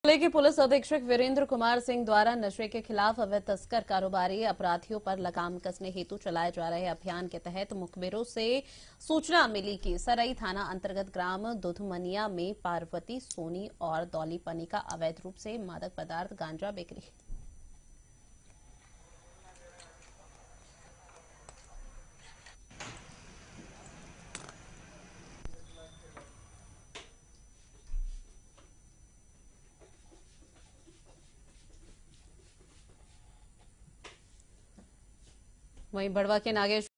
जिले के पुलिस अधीक्षक वीरेंद्र कुमार सिंह द्वारा नशे के खिलाफ अवैध तस्कर कारोबारी अपराधियों पर लगाम कसने हेतु चलाए जा रहे अभियान के तहत मुखबिरों से सूचना मिली कि सरई थाना अंतर्गत ग्राम दुधमनिया में पार्वती सोनी और दौली पनी का अवैध रूप से मादक पदार्थ गांजा बिक्री वहीं बड़वा के नागेश्वर